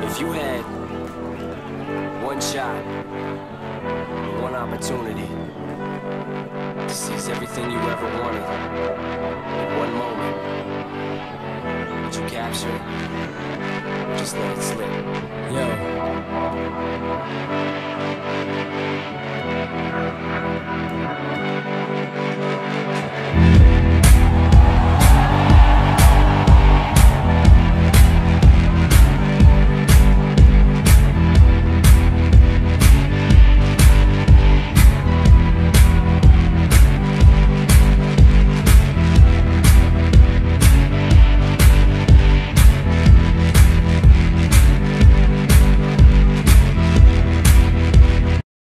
If you had one shot, one opportunity to seize everything you ever wanted in one moment, would you capture it? Just let it slip.